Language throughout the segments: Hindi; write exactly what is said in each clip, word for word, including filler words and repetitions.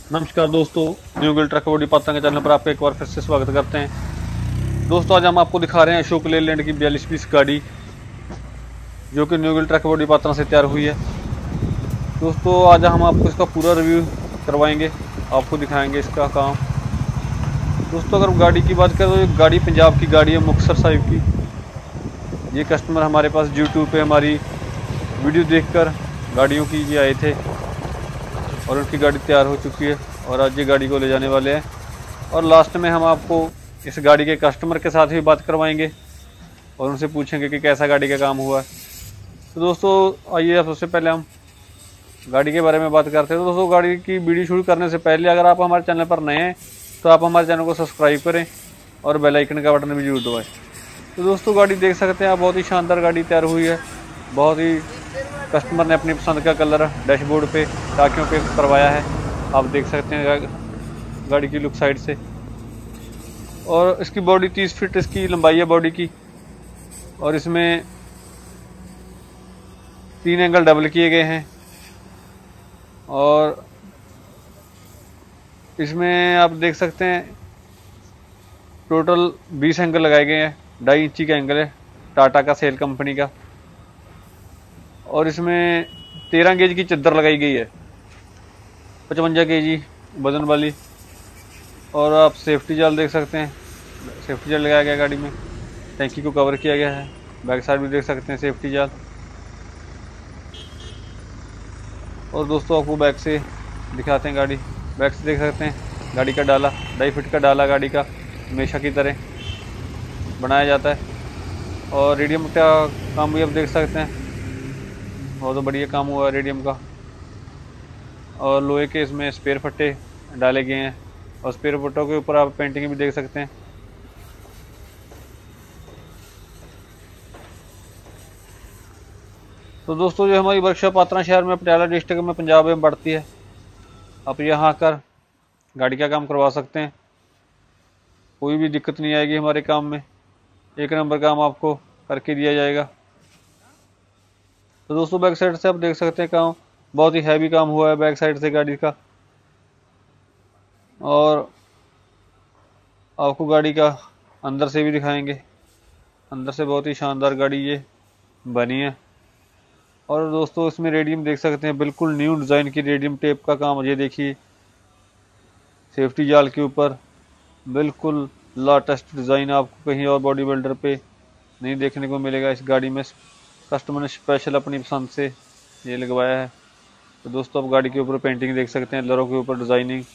नमस्कार दोस्तों, new Gill truck body Patra के चैनल पर आपका एक बार फिर से स्वागत करते हैं। दोस्तों आज हम आपको दिखा रहे हैं अशोक लेलैंड की बयालीस पीस गाड़ी जो कि new Gill truck body Patra से तैयार हुई है। दोस्तों आज हम आपको इसका पूरा रिव्यू करवाएंगे, आपको दिखाएंगे इसका काम। दोस्तों अगर गाड़ी की बात करें तो ये गाड़ी पंजाब की गाड़ी है, मुक्तसर साहिब की। ये कस्टमर हमारे पास यूट्यूब पे हमारी वीडियो देखकर गाड़ियों की ये आए थे और उनकी गाड़ी तैयार हो चुकी है और आज ये गाड़ी को ले जाने वाले हैं। और लास्ट में हम आपको इस गाड़ी के कस्टमर के साथ भी बात करवाएंगे और उनसे पूछेंगे कि कैसा गाड़ी का काम हुआ है। तो दोस्तों आइए अब सबसे पहले हम गाड़ी के बारे में बात करते हैं। तो दोस्तों गाड़ी की वीडियो शुरू करने से पहले अगर आप हमारे चैनल पर नए हैं तो आप हमारे चैनल को सब्सक्राइब करें और बेल आइकन का बटन भी जरूर दबाएं। तो दोस्तों गाड़ी देख सकते हैं आप, बहुत ही शानदार गाड़ी तैयार हुई है। बहुत ही कस्टमर ने अपनी पसंद का कलर डैशबोर्ड पे टाकियों पे करवाया है, आप देख सकते हैं गाड़ी की लुक साइड से। और इसकी बॉडी तीस फीट इसकी लंबाई है बॉडी की, और इसमें तीन एंगल डबल किए गए हैं। और इसमें आप देख सकते हैं टोटल बीस एंगल लगाए गए हैं। ढाई इंची का एंगल है, टाटा का सेल कंपनी का। और इसमें तेरह गेज की चद्दर लगाई गई है, पचवंजा के जी वजन वाली। और आप सेफ्टी जाल देख सकते हैं, सेफ्टी जाल लगाया गया गाड़ी में। टैंकी को कवर किया गया है, बैक साइड भी देख सकते हैं सेफ्टी जाल। और दोस्तों आपको बैक से दिखाते हैं गाड़ी। बैक से देख सकते हैं गाड़ी का डाला, ढाई फीट का डाला गाड़ी का हमेशा की तरह बनाया जाता है। और रेडियम का काम भी आप देख सकते हैं, बहुत बढ़िया काम हुआ है रेडियम का। और लोहे के इसमें स्पेयर फट्टे डाले गए हैं और स्पेयर फट्टों के ऊपर आप पेंटिंग भी देख सकते हैं। तो दोस्तों जो हमारी वर्कशॉप पात्रा शहर में पटियाला डिस्ट्रिक्ट में पंजाब में पड़ती है, आप यहाँ आकर गाड़ी का काम करवा सकते हैं। कोई भी दिक्कत नहीं आएगी हमारे काम में, एक नंबर काम आपको करके दिया जाएगा। तो दोस्तों बैक साइड से आप देख सकते हैं काम बहुत ही हैवी काम हुआ है बैक साइड से गाड़ी का। और आपको गाड़ी का अंदर से भी दिखाएंगे, अंदर से बहुत ही शानदार गाड़ी ये बनी है। और दोस्तों इसमें रेडियम देख सकते हैं, बिल्कुल न्यू डिज़ाइन की रेडियम टेप का काम। ये देखिए सेफ्टी जाल के ऊपर बिल्कुल लेटेस्ट डिज़ाइन, आपको कहीं और बॉडी बिल्डर पे नहीं देखने को मिलेगा। इस गाड़ी में कस्टमर ने स्पेशल अपनी पसंद से ये लगवाया है। तो दोस्तों आप गाड़ी के ऊपर पेंटिंग देख सकते हैं, लरों के ऊपर डिज़ाइनिंग,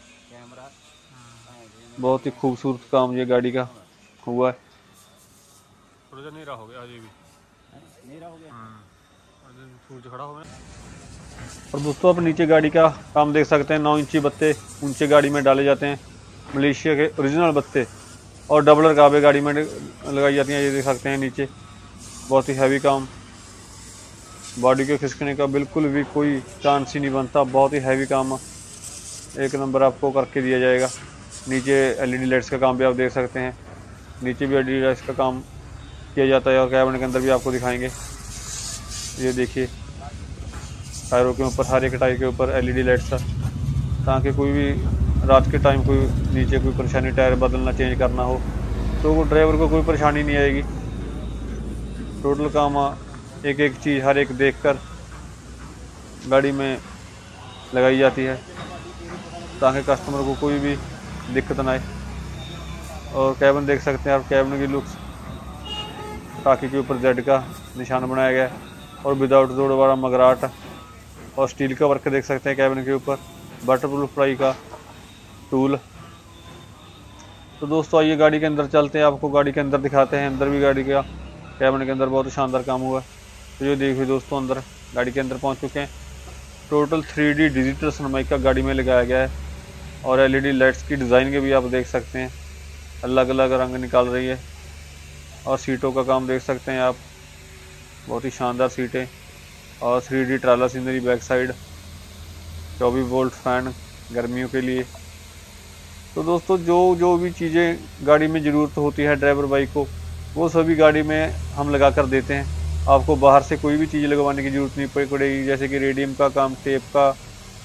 बहुत ही खूबसूरत काम ये गाड़ी का हुआ है। थोड़ा सा नीरा हो गया, अभी भी नीरा हो गया, सूरज खड़ा हो गया। और दोस्तों आप नीचे गाड़ी का काम देख सकते हैं, नौ इंची बत्ते ऊंचे गाड़ी में डाले जाते हैं, मलेशिया के ओरिजिनल बत्ते। और डबल रकाबे गाड़ी में लगाई जाती हैं, ये देख सकते हैं नीचे। बहुत ही हैवी काम, बॉडी के खिसकने का बिल्कुल भी कोई चांस ही नहीं बनता। बहुत ही हैवी काम, एक नंबर आपको करके दिया जाएगा। नीचे एलईडी लाइट्स का काम भी आप देख सकते हैं, नीचे भी एलईडी लाइट्स का काम किया जाता है। और कैबिन के अंदर भी आपको दिखाएंगे, ये देखिए टायरों के ऊपर, हर एक टायर के ऊपर एलईडी लाइट्स था, ताकि कोई भी रात के टाइम कोई नीचे कोई परेशानी, टायर बदलना चेंज करना हो तो वो ड्राइवर को कोई परेशानी नहीं आएगी। टोटल काम एक एक चीज़ हर एक देखकर गाड़ी में लगाई जाती है, ताकि कस्टमर को कोई भी दिक्कत ना आए। और कैबिन देख सकते हैं आप, कैबिन की लुक्स, टाकी के ऊपर जेड का निशान बनाया गया है और विदाउट जोड़ वाला मगराट। और स्टील का वर्क देख सकते हैं कैबिन के ऊपर, वाटरप्रूफ प्लाई का टूल। तो दोस्तों आइए गाड़ी के अंदर चलते हैं, आपको गाड़ी के अंदर दिखाते हैं। अंदर भी गाड़ी का कैबिन के अंदर बहुत शानदार काम हुआ है। तो ये देखिए दोस्तों अंदर गाड़ी के अंदर पहुंच चुके हैं। Total three D digital sunmica गाड़ी में लगाया गया है और एलईडी लाइट्स की डिज़ाइन के भी आप देख सकते हैं, अलग अलग रंग निकाल रही है। और सीटों का काम देख सकते हैं आप, बहुत ही शानदार सीटें। और थ्री डी ट्राला सीनरी बैक साइड, चौबीस वोल्ट फैन गर्मियों के लिए। तो दोस्तों जो जो भी चीज़ें गाड़ी में ज़रूरत होती है ड्राइवर भाई को, वो सभी गाड़ी में हम लगा कर देते हैं। आपको बाहर से कोई भी चीज़ लगवाने की ज़रूरत नहीं पड़ेगी, जैसे कि रेडियम का काम, टेप का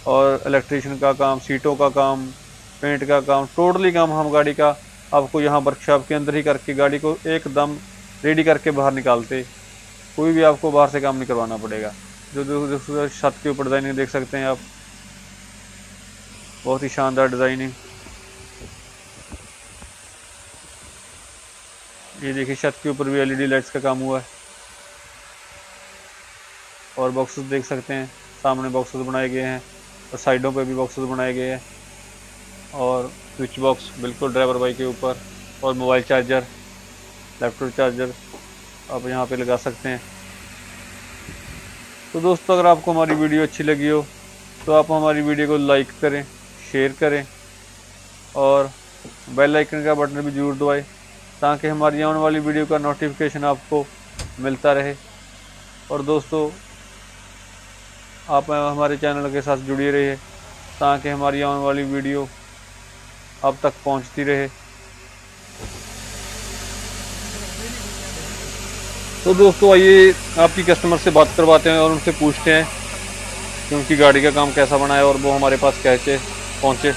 और इलेक्ट्रीशियन का काम, सीटों का काम, पेंट का काम, टोटली काम हम गाड़ी का आपको यहाँ वर्कशॉप के अंदर ही करके गाड़ी को एकदम रेडी करके बाहर निकालते। कोई भी आपको बाहर से काम नहीं करवाना पड़ेगा। जो जो छत के ऊपर डिज़ाइनिंग देख सकते हैं आप, बहुत ही शानदार डिज़ाइनिंग। ये देखिए छत के ऊपर भी एलईडी लाइट्स का काम हुआ है। और बॉक्सेस देख सकते हैं, सामने बॉक्सेस बनाए गए हैं और साइडों पे भी बॉक्सेस बनाए गए हैं। और स्विच बॉक्स बिल्कुल ड्राइवर बाइक के ऊपर, और मोबाइल चार्जर, लैपटॉप चार्जर आप यहाँ पे लगा सकते हैं। तो दोस्तों अगर आपको हमारी वीडियो अच्छी लगी हो तो आप हमारी वीडियो को लाइक करें, शेयर करें और बेल आइकन का बटन भी जरूर दबाएं ताकि हमारी आने वाली वीडियो का नोटिफिकेशन आपको मिलता रहे। और दोस्तों आप हमारे चैनल के साथ जुड़े रहिए ताकि हमारी आने वाली वीडियो आप तक पहुंचती रहे। तो दोस्तों आइए आपकी कस्टमर से बात करवाते हैं और उनसे पूछते हैं कि उनकी गाड़ी का काम कैसा बना है और वो हमारे पास कैसे पहुंचे।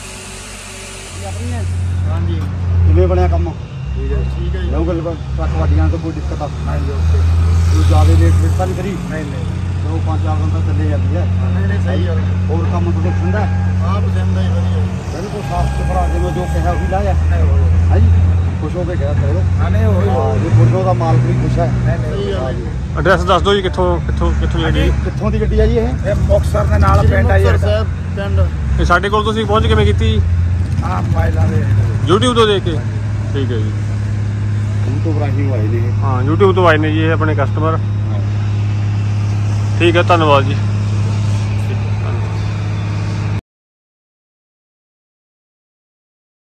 हाँ जी, किमें बनया काम? ठीक है ठीक है। ट्रक वाटियां तो कोई दिक्कत नहीं, ज़्यादा लेट वेट नहीं करी? नहीं नहीं, तो पाँच चार घंटा चले जाती है। नहीं नहीं सही है। और काम तो पसंद है? हाँ पसंद है, बिल्कुल साफ सुथरा जो जो कहा वही लाया है जी। खुश हो के गया करो। हाँ नहीं हो ये खुशों का माल भी खुश है। एड्रैस दस दो जी, कित्थों कित्थों कित्थों जी कित्थों दी गड्डी है जी? ये मुक्तसर दे नाल पिंड है जी साहब, पिंड। ਇਹ ਸਾਡੇ ਕੋਲ ਤੁਸੀਂ ਪਹੁੰਚ ਕਿਵੇਂ ਕੀਤੀ? हाँ मोबाइलों से YouTube ਤੋਂ ਦੇਖ ਕੇ। ਠੀਕ ਹੈ ਜੀ, YouTube ਰਾਹੀਂ ਆਏ ਨੇ। ਹਾਂ YouTube ਤੋਂ ਆਏ ਨੇ ਜੀ ਇਹ ਆਪਣੇ ਕਸਟਮਰ। ਠੀਕ ਹੈ, ਧੰਨਵਾਦ ਜੀ।